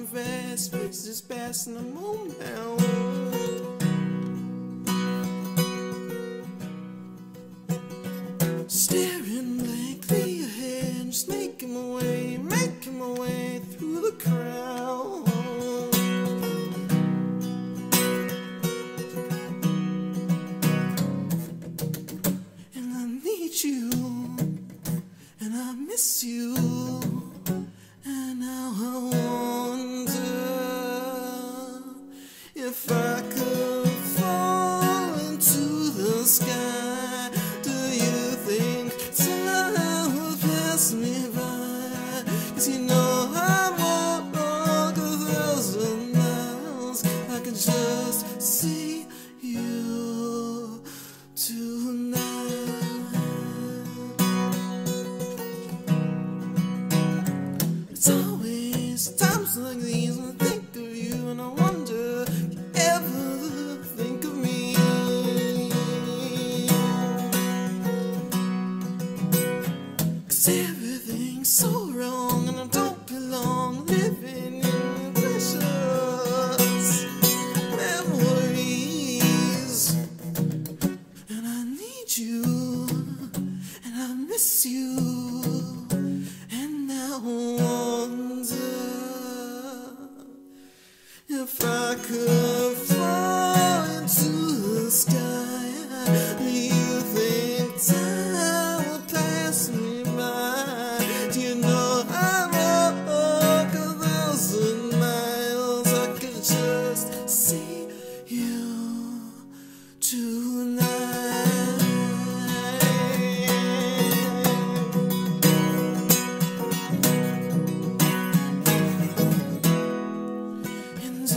walking fast, faces passing the moment. Staring blankly ahead, just making my way through the crowd. And I need you, and I miss you, and now I wonder if I could fall into the sky. Do you think time will pass me by? 'Cause you know I won't walk 1,000 miles. I can just see you tonight. It's always times like these when I think of you, and I wonder if you ever think of me. 'Cause everything's so wrong, and I don't belong living in precious memories. And I need you, and I miss you, and now I wonder if I could fall into the sky. Do you think time will pass me by? Do you know I walk 1,000 miles? I could just see you tonight. And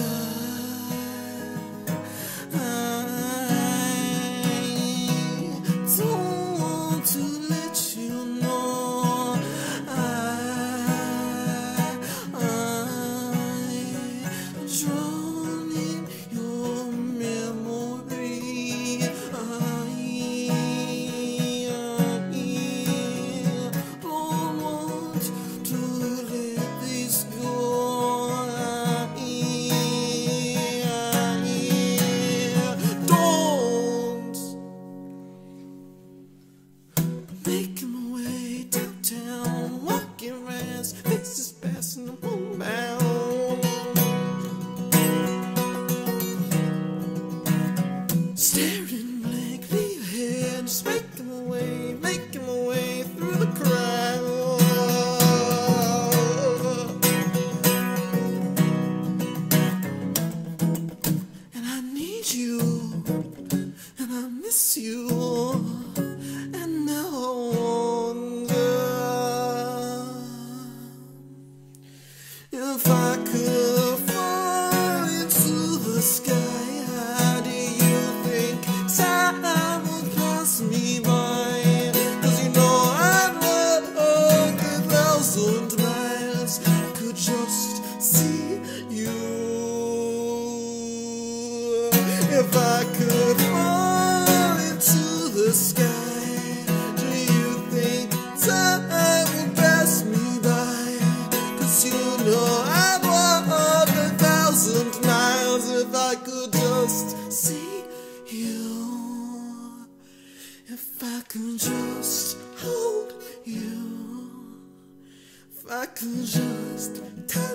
I don't want to let you know I'm drawn in your memory. Don't want to let this go. Don't. Making my way downtown, walking fast, faces passing the homebound. Staring blankly ahead, just making my way through the crowd. And I need you, and I miss you, and now I wonder if I could fall into the sky. Do you think time will pass me by? 'Cause you know I'd walk 1,000 miles. I could just see you. If I could fall into the sky, do you think time will pass me by? 'Cause you know I'd walk 1,000 miles if I could just see you. If I could just hold you. If I could just touch